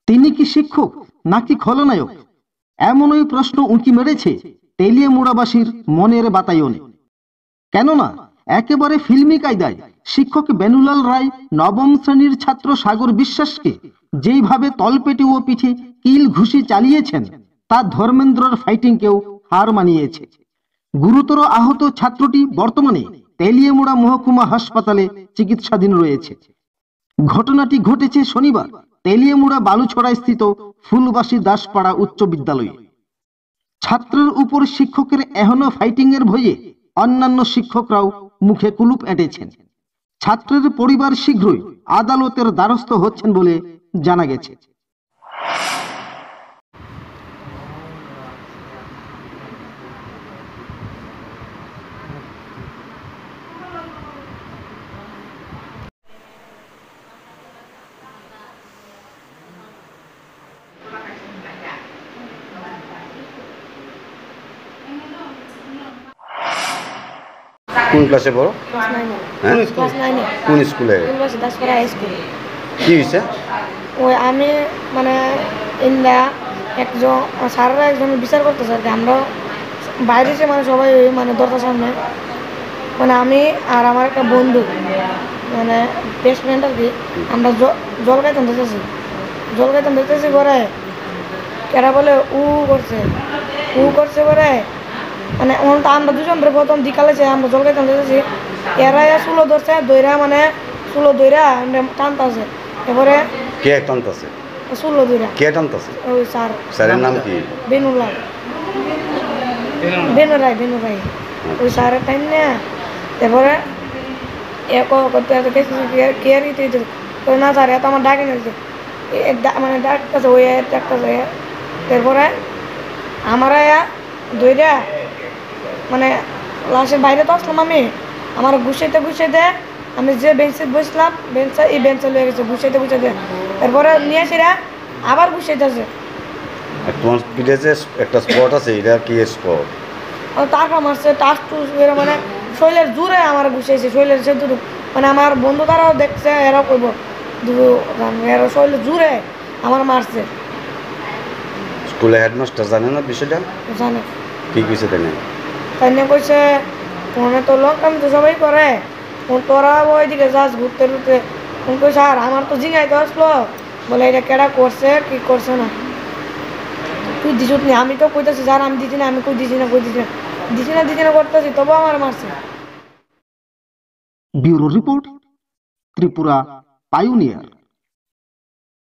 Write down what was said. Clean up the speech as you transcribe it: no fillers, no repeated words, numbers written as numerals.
তিনি কি শিক্ষক নাকি খলনায়ক? এমনই প্রশ্ন উঁকি মেরেছে তেলিয়ামুড়াবাসীর মনের বাতায়নে। কেননা একেবারে ফিল্মি কায়দায় শিক্ষক বেনুলাল রায় নবম শ্রেণীর ছাত্র সাগর বিশ্বাসকে যেইভাবে তলপেটে ও পিঠে কিল ঘুষি চালিয়েছেন তা ধর্মেন্দ্রর ফাইটিংকেও হার মানিয়েছে। গুরুতর আহত ছাত্রটি বর্তমানে তেলিয়ামুড়া মহকুমা হাসপাতালে চিকিৎসাধীন রয়েছে। ঘটনাটি ঘটেছে শনিবার তেলিয়ামুড়া বালুছড়ায় স্থিত ফুলবাসী দাসপাড়া উচ্চ বিদ্যালয়ে। ছাত্রের উপর শিক্ষকের এহনো ফাইটিং এর ভয়ে অন্যান্য শিক্ষকরাও মুখে কুলুপ এঁটেছেন। ছাত্রের পরিবার শীঘ্রই আদালতের দ্বারস্থ হচ্ছেন বলে জানা গেছে। কোন ক্লাসে পড়ো? হ্যাঁ, কোন স্কুলে? কি হয়েছে? ওই আমি মানে ইন্দা একজন স্যাররা একজন বিচার করতেছে আর কি। আমরা বাইরে যে মানে সবাই মানে দরজার সামনে মানে আমি আর আমার একটা বন্ধু মানে বেস্ট ফ্রেন্ড আর কি, আমরা জল খাইতাম দেখতেছি করে কেরা বলে উ করছে করে মানে আমরা দুজন প্রথম দিকালে আমরা জল খাইতাম দেখতেছি এরা চুলো ধরছে দইরা মানে চুলো দইরা টানতেছে। এবারে কে টানতেছে? চুলো দইরা কে টানতেছে? ওই স্যার। স্যারের নাম কি? বেনু রায়। ওই স্যারের টাইম না এবারে না স্যার এত আমার ডাকে নিয়েছে মানে ডাকতেছে ওই ডাকতেছে। তারপরে আমার দইরা মানে ক্লাসের বাইরে তো আসলাম আমি, আমার গুছাইতে আমি যে বেঞ্চে বসলাম এই বেঞ্চে লয়ে গেছে গুছাইতে তারপরে নিয়ে এসে আবার গুছাইতেছে। তোমার পিঠে যে একটা স্পট আছে, এটা কি স্পট? তারপর মারছে টাস টুস করে মানে শৈলের জোরে আমার গুছাইছে, শৈলের সে দুটো মানে আমার বন্ধু তারাও দেখছে, এরাও কইব এরা শৈলের জোরে আমার মারছে। স্কুলে হেডমাস্টার জানে না বিষয়টা? জানে। কি কইছে তাই নিয়ে কইছে ফোনে তো লোক আমি তো সবাই করে তোরা ওইদিকে যাস ঘুরতে কইছে আর আমার তো জিঙাইতে আসলো বলে এটা কেডা করছে কি করছে না তুই দিস নি। আমি তো কইতেছি স্যার আমি দিছি না, আমি কই দিছি না করতেছি, তবু আমার মারছে। Bureau report, Tripura pioneer.